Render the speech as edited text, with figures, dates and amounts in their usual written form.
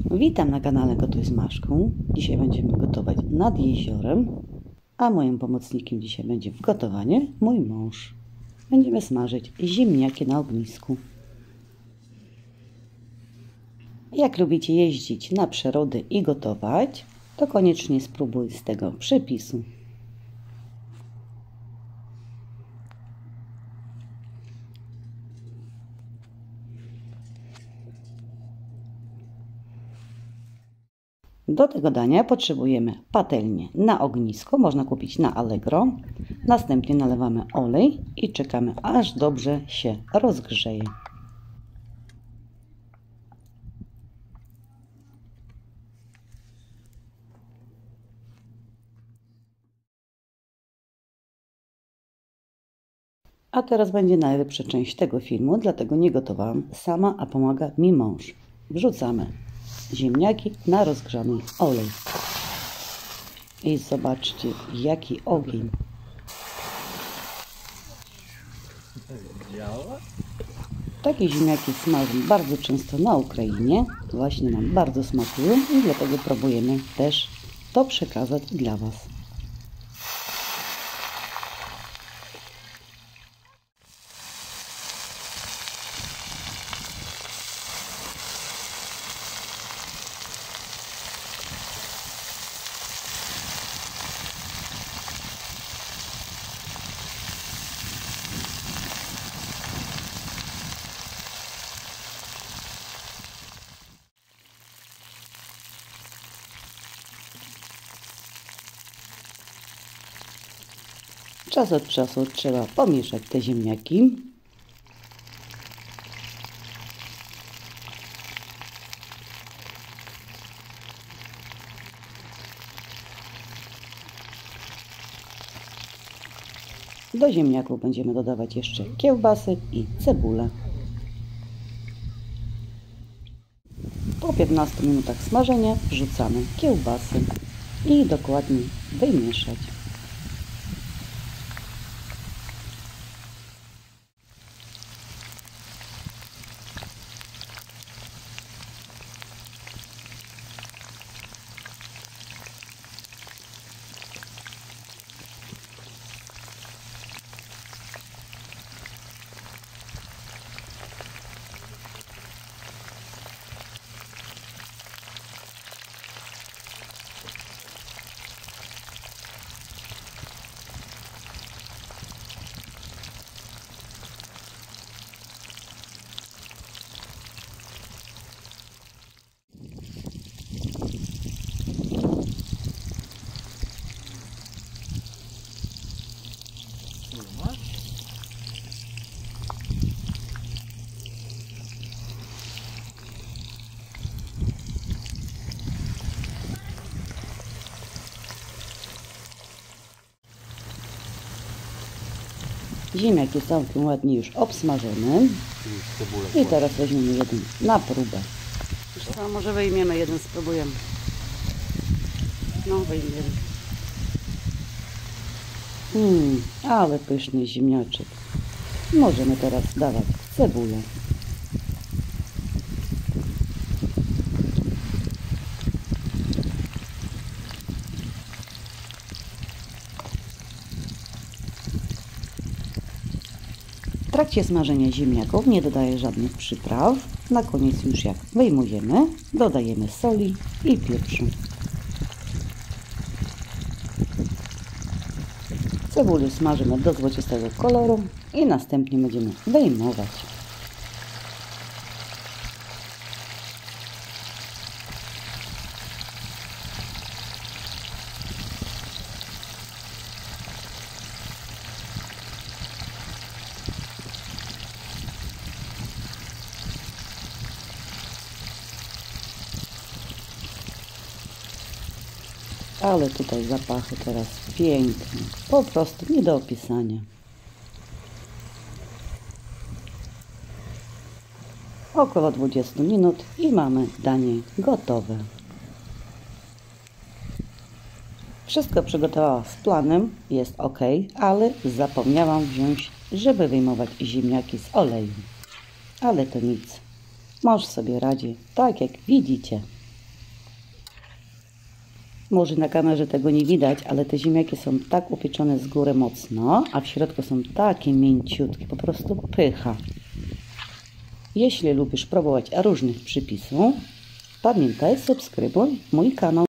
Witam na kanale Gotuj z Maszką. Dzisiaj będziemy gotować nad jeziorem, a moim pomocnikiem dzisiaj będzie w gotowanie mój mąż. Będziemy smażyć ziemniaki na ognisku. Jak lubicie jeździć na przyrody i gotować, to koniecznie spróbuj z tego przepisu. Do tego dania potrzebujemy patelnię na ognisko, można kupić na Allegro. Następnie nalewamy olej i czekamy, aż dobrze się rozgrzeje. A teraz będzie najlepsza część tego filmu, dlatego nie gotowałam sama, a pomaga mi mąż. Wrzucamy ziemniaki na rozgrzany olej. I zobaczcie, jaki ogień. Takie ziemniaki smażą bardzo często na Ukrainie. Właśnie nam bardzo smakują i dlatego próbujemy też to przekazać dla Was. Czas od czasu trzeba pomieszać te ziemniaki. Do ziemniaków będziemy dodawać jeszcze kiełbasy i cebulę. Po 15 minutach smażenia wrzucamy kiełbasy i dokładnie wymieszać. Ziemniak jest całkiem ładnie już obsmażony. I teraz weźmiemy jeden na próbę. Co, może wyjmiemy jeden, spróbujemy. No, wyjmiemy. Ale pyszny ziemniaczek. Możemy teraz dawać cebulę. W trakcie smażenia ziemniaków nie dodaję żadnych przypraw. Na koniec już jak wyjmujemy, dodajemy soli i pieprzu. Cebulę smażymy do złocistego koloru i następnie będziemy wyjmować. Ale tutaj zapachy teraz piękne, po prostu nie do opisania. Około 20 minut i mamy danie gotowe. Wszystko przygotowałam z planem, jest ok, ale zapomniałam wziąć, żeby wyjmować ziemniaki z oleju. Ale to nic, mąż sobie radzi, tak jak widzicie. Może na kamerze tego nie widać, ale te ziemniaki są tak upieczone z góry mocno, a w środku są takie mięciutkie, po prostu pycha. Jeśli lubisz próbować różnych przepisów, pamiętaj, subskrybuj mój kanał.